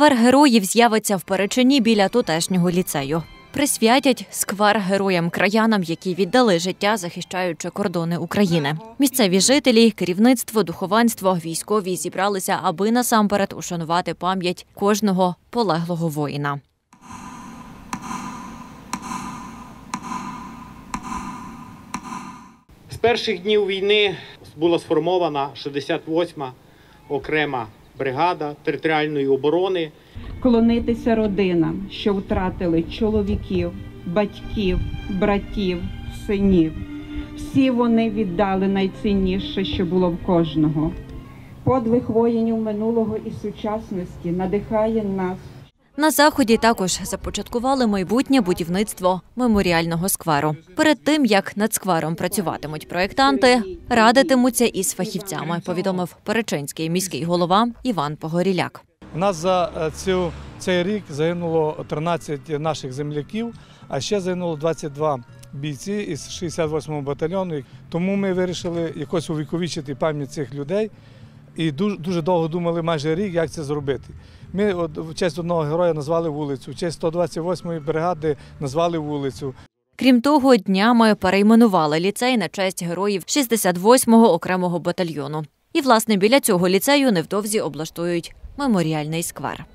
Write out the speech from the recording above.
Сквер героїв з'явиться в Перечині біля тутешнього ліцею. Присвятять сквер героям-краянам, які віддали життя, захищаючи кордони України. Місцеві жителі, керівництво, духовенство, військові зібралися, аби насамперед ушанувати пам'ять кожного полеглого воїна. З перших днів війни була сформована 68-ма окрема бригада територіальної оборони. Вклонитися родинам, що втратили чоловіків, батьків, братів, синів. Всі вони віддали найцінніше, що було в кожного. Подвиг воїнів минулого і сучасності надихає нас. На заході також започаткували майбутнє будівництво меморіального скверу. Перед тим, як над сквером працюватимуть проєктанти, радитимуться із фахівцями, повідомив перечинський міський голова Іван Погоріляк. У нас за цей рік загинуло 13 наших земляків, а ще загинуло 22 бійці із 68-го батальйону. Тому ми вирішили якось увіковічити пам'ять цих людей і дуже довго думали, майже рік, як це зробити. Ми в честь одного героя назвали вулицю, в честь 128-ї бригади назвали вулицю. Крім того, днями перейменували ліцей на честь героїв 68-го окремого батальйону. І, власне, біля цього ліцею невдовзі облаштують меморіальний сквер.